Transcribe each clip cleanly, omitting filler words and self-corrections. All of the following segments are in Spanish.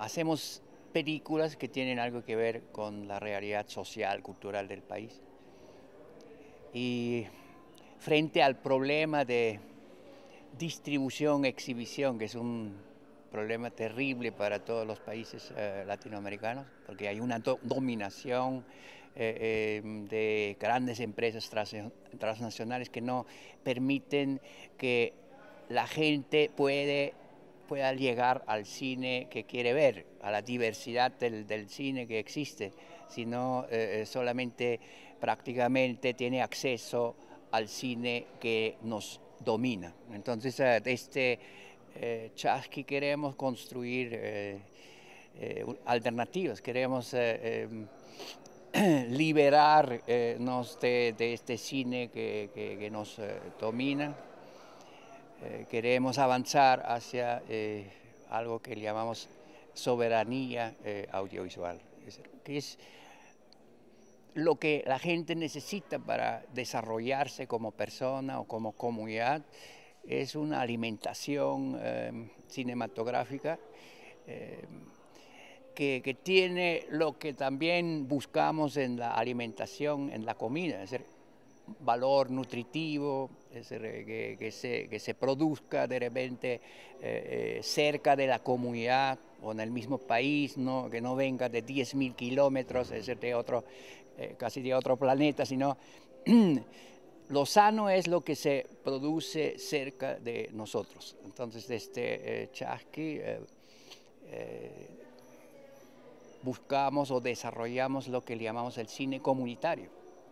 hacemos películas que tienen algo que ver con la realidad social, cultural del país. Y frente al problema de distribución, exhibición, que es un problema terrible para todos los países latinoamericanos, porque hay una dominación de grandes empresas transnacionales que no permiten que la gente pueda llegar al cine que quiere ver, a la diversidad del cine que existe, sino solamente prácticamente tiene acceso al cine que nos domina. Entonces, desde Chasqui queremos construir alternativas, queremos liberarnos de este cine que nos domina. Queremos avanzar hacia algo que llamamos soberanía audiovisual, que es lo que la gente necesita para desarrollarse como persona o como comunidad. Es una alimentación cinematográfica que tiene lo que también buscamos en la alimentación, en la comida, es decir, valor nutritivo, es decir, que se produzca de repente cerca de la comunidad o en el mismo país, ¿no? Que no venga de 10.000 kilómetros, es decir, casi de otro planeta, sino lo sano es lo que se produce cerca de nosotros. Entonces, desde Chasqui buscamos o desarrollamos lo que llamamos el cine comunitario.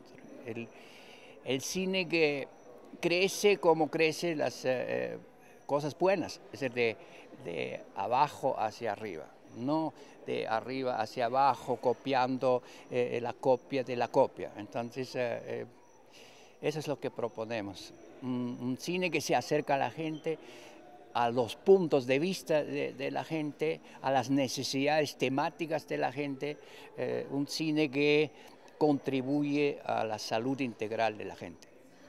El cine que crece como crecen las cosas buenas, es decir, de abajo hacia arriba, no de arriba hacia abajo copiando la copia de la copia. Entonces, eso es lo que proponemos, un cine que se acerca a la gente, a los puntos de vista de la gente, a las necesidades temáticas de la gente, un cine que contribuye a la salud integral de la gente.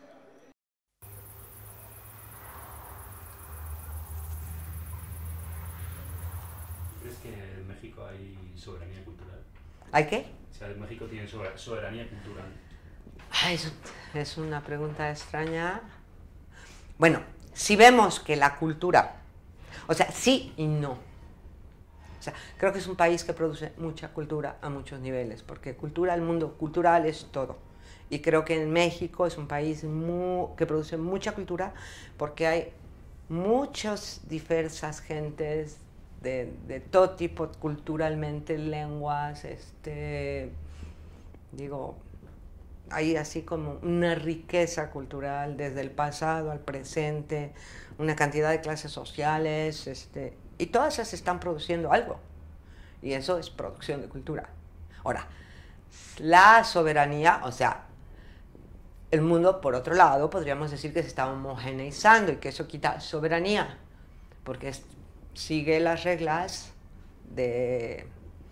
¿Crees que en México hay soberanía cultural? ¿Hay qué? O sea, en México tiene soberanía cultural. Es una pregunta extraña. Bueno, si vemos que la cultura, o sea, sí y no. O sea, creo que es un país que produce mucha cultura a muchos niveles, porque cultura, el mundo cultural es todo. Y creo que en México es un país que produce mucha cultura porque hay muchas diversas gentes de todo tipo, culturalmente, lenguas, hay así como una riqueza cultural desde el pasado al presente, una cantidad de clases sociales, y todas esas están produciendo algo, y eso es producción de cultura. Ahora, la soberanía, o sea, el mundo, por otro lado, podríamos decir que se está homogeneizando y que eso quita soberanía, porque sigue las reglas de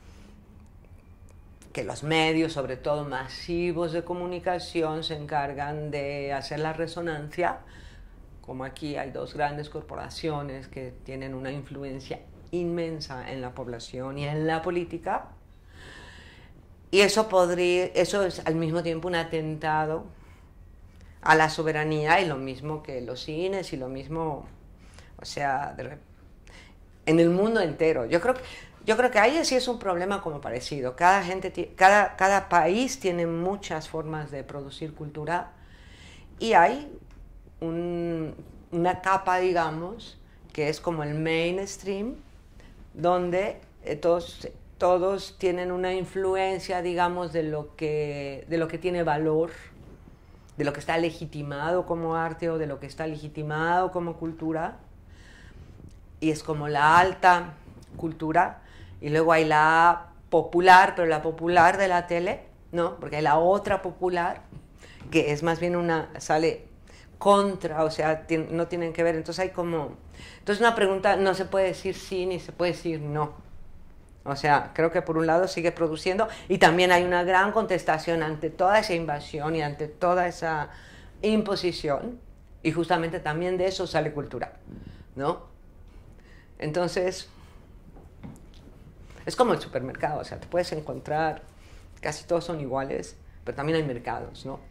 que los medios, sobre todo masivos de comunicación, se encargan de hacer la resonancia. Como aquí hay dos grandes corporaciones que tienen una influencia inmensa en la población y en la política, y eso es al mismo tiempo un atentado a la soberanía, y lo mismo que los cines y lo mismo, o sea, en el mundo entero. Yo creo que ahí sí es un problema como parecido. Cada país tiene muchas formas de producir cultura, y hay una capa, digamos, que es como el mainstream, donde todos tienen una influencia, digamos, de lo que tiene valor, de lo que está legitimado como arte o de lo que está legitimado como cultura, y es como la alta cultura. Y luego hay la popular, pero la popular de la tele, ¿no? Porque hay la otra popular, que es más bien sale contra, o sea, no tienen que ver. Entonces entonces una pregunta no se puede decir sí ni se puede decir no. O sea, creo que por un lado sigue produciendo, y también hay una gran contestación ante toda esa invasión y ante toda esa imposición, y justamente también de eso sale cultura, ¿no? Entonces, Es como el supermercado, o sea, te puedes encontrar, casi todos son iguales, pero también hay mercados, ¿no?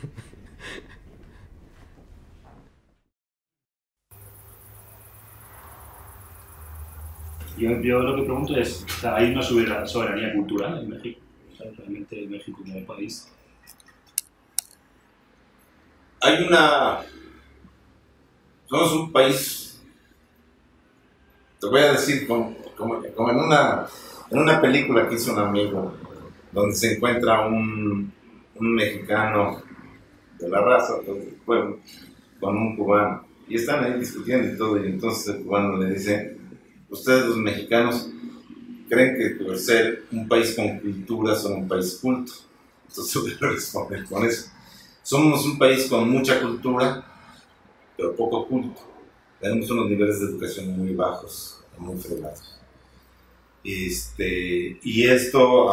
Yo lo que pregunto es, o sea, ¿hay una soberanía cultural en México? O sea, realmente México como país. Hay una... Somos un país, te voy a decir, como en una película que hizo un amigo, donde se encuentra un mexicano de la raza, del pueblo, con un cubano. Y están ahí discutiendo y todo, y entonces el cubano le dice, ustedes los mexicanos creen que por ser un país con cultura son un país culto. Entonces yo le responder con eso. Somos un país con mucha cultura, pero poco culto. Tenemos unos niveles de educación muy bajos, muy fregados. Y esto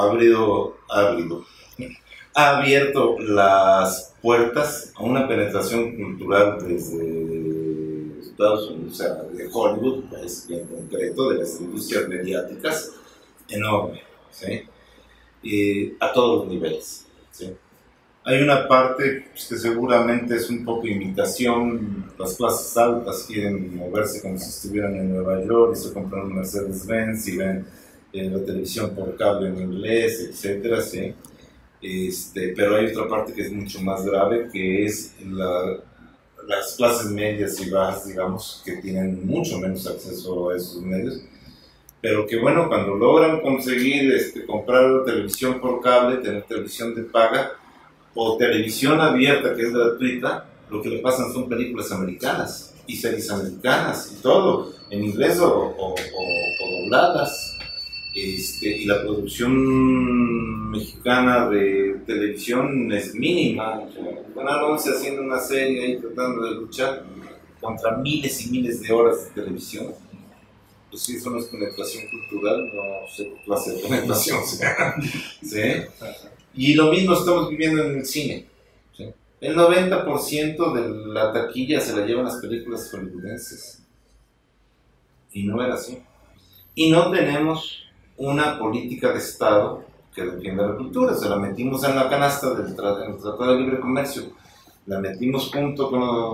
ha abierto las puertas a una penetración cultural desde Estados Unidos, o sea, de Hollywood, pues, en concreto, de las industrias mediáticas, enorme, ¿sí? A todos los niveles, ¿sí? Hay una parte pues, que seguramente es un poco imitación. Las clases altas quieren moverse como si estuvieran en Nueva York y se compran un Mercedes-Benz y ven la televisión por cable en inglés, etcétera, ¿sí? Pero hay otra parte que es mucho más grave, que es las clases medias y bajas, digamos, que tienen mucho menos acceso a esos medios, pero que bueno, cuando logran conseguir comprar televisión por cable, tener televisión de paga, o televisión abierta que es gratuita, lo que le pasan son películas americanas y series americanas y todo, en inglés o dobladas. Y la producción mexicana de televisión es mínima. Bueno, Once haciendo una serie ahí tratando de luchar contra miles y miles de horas de televisión. Pues sí, eso no es penetración cultural, no sé qué clase de penetración sea. ¿Sí? Y lo mismo estamos viviendo en el cine. ¿Sí? El 90% de la taquilla se la llevan las películas hollywoodenses. Y no era así. Y no tenemos una política de Estado que defienda la cultura. Se la metimos en la canasta del Tratado de Libre Comercio. La metimos junto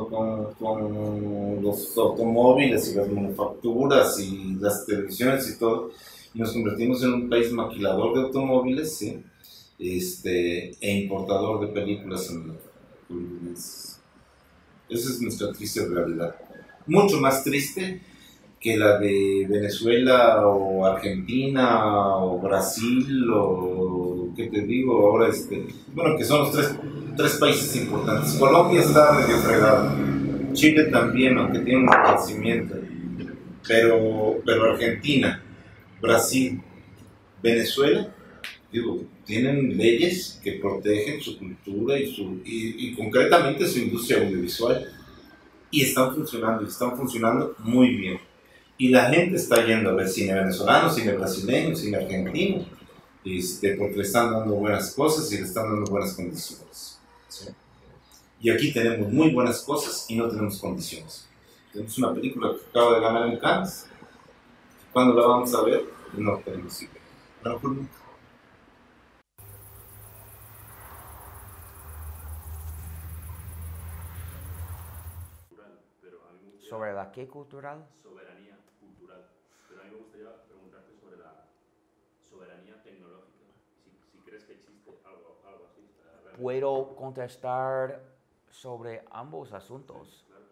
con los automóviles y las manufacturas y las televisiones y todo. Y nos convertimos en un país maquilador de automóviles, ¿sí? E importador de películas hollywoodenses. Esa es nuestra triste realidad. Mucho más triste que la de Venezuela o Argentina o Brasil o qué te digo ahora bueno, que son los tres países importantes. Colombia está medio fregado, Chile también, aunque tiene un crecimiento, pero Argentina, Brasil, Venezuela, digo, tienen leyes que protegen su cultura y concretamente su industria audiovisual, y están funcionando muy bien. Y la gente está yendo a ver cine venezolano, cine brasileño, cine argentino, porque le están dando buenas cosas y le están dando buenas condiciones, ¿sí? Y aquí tenemos muy buenas cosas y no tenemos condiciones. Tenemos una película que acaba de ganar en Cannes. ¿Cuándo la vamos a ver? No tenemos idea. Bueno, pues nunca. ¿Sobre la qué cultural? Soberanía cultural. Pero a mí me gustaría preguntarte sobre la soberanía tecnológica. Si crees que existe algo así. Puedo contestar sobre ambos asuntos. Claro.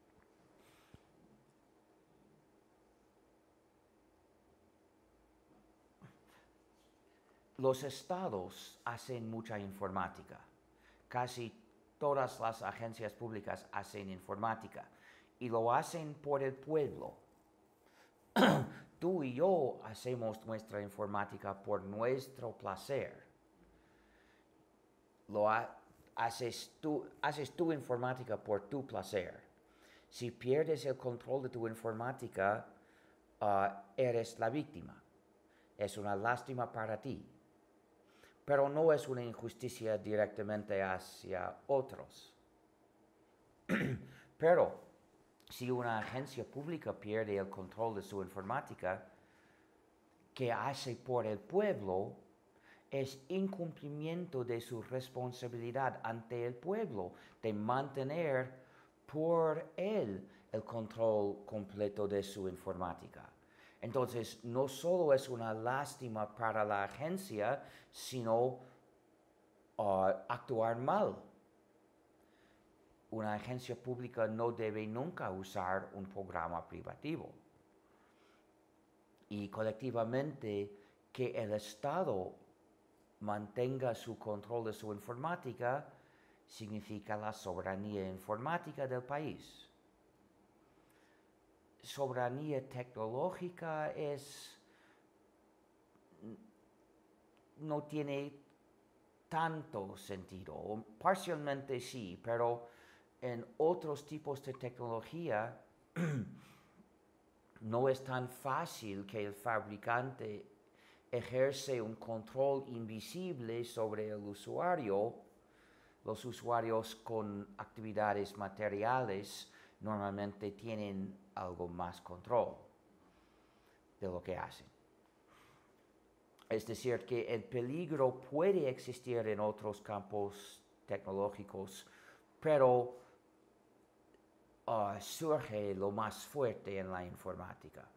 Los estados hacen mucha informática. Casi todas las agencias públicas hacen informática y lo hacen por el pueblo. Tú y yo hacemos nuestra informática por nuestro placer. Haces tu informática por tu placer. Si pierdes el control de tu informática, eres la víctima. Es una lástima para ti. Pero no es una injusticia directamente hacia otros. Pero si una agencia pública pierde el control de su informática, que hace por el pueblo es incumplimiento de su responsabilidad ante el pueblo, de mantener por él el control completo de su informática. Entonces, no solo es una lástima para la agencia, sino actuar mal. Una agencia pública no debe nunca usar un programa privativo. Y colectivamente, que el Estado mantenga su control de su informática significa la soberanía informática del país. Soberanía tecnológica no tiene tanto sentido, parcialmente sí, pero en otros tipos de tecnología no es tan fácil que el fabricante ejerce un control invisible sobre el usuario. Los usuarios con actividades materiales normalmente tienen algo más control de lo que hacen. Es decir, que el peligro puede existir en otros campos tecnológicos, pero surge lo más fuerte en la informática.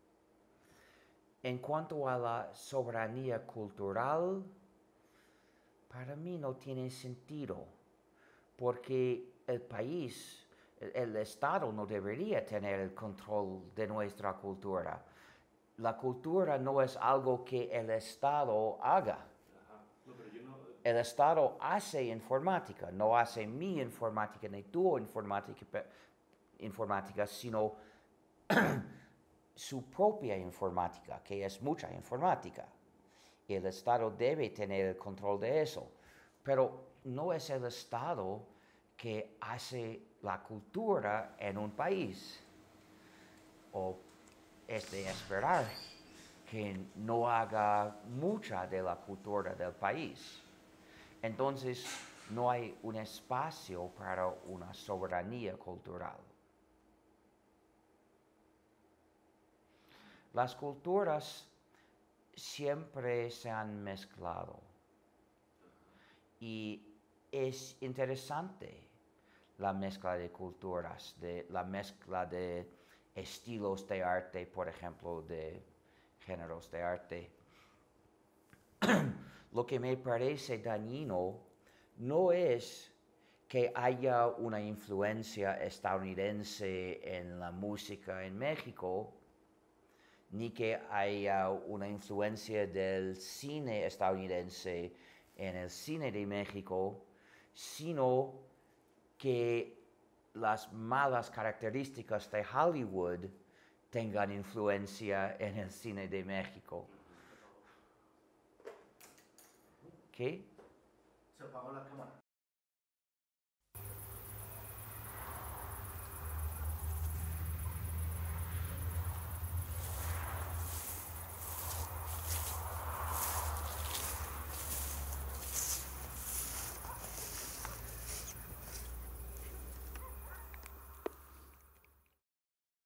En cuanto a la soberanía cultural, para mí no tiene sentido, porque el país, el Estado no debería tener el control de nuestra cultura. La cultura no es algo que el Estado haga. El Estado hace informática, no hace mi informática ni tu informática, sino su propia informática, que es mucha informática. Y el Estado debe tener el control de eso. Pero no es el Estado que hace la cultura en un país. O es de esperar que no haga mucha de la cultura del país. Entonces, no hay un espacio para una soberanía cultural. Las culturas siempre se han mezclado y es interesante la mezcla de culturas, la mezcla de estilos de arte, por ejemplo, de géneros de arte. Lo que me parece dañino no es que haya una influencia estadounidense en la música en México, ni que haya una influencia del cine estadounidense en el cine de México, sino que las malas características de Hollywood tengan influencia en el cine de México. ¿Qué? Se apagó la cámara.